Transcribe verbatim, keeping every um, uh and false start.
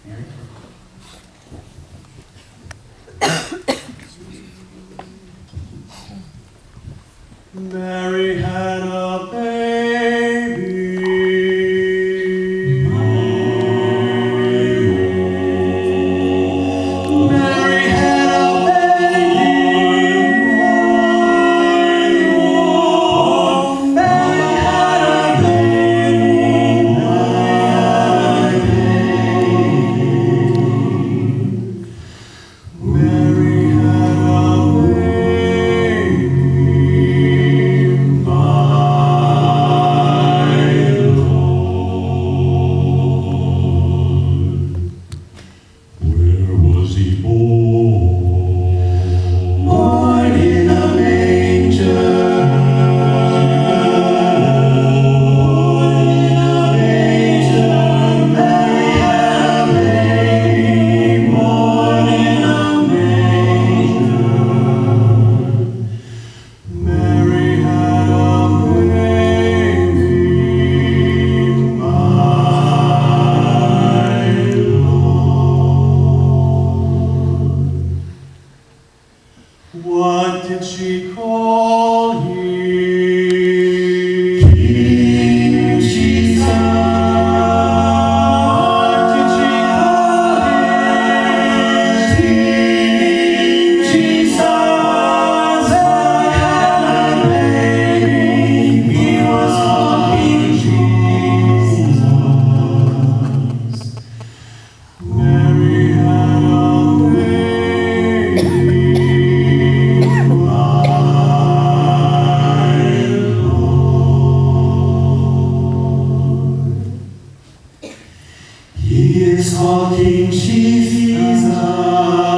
Mary had a baby. Mary had a baby. Mary had a baby. Mary had a What did she call him? King Jesus. What did she call him? King Jesus. I had a name. He was called King Jesus. Mary had a baby. He is called King Jesus.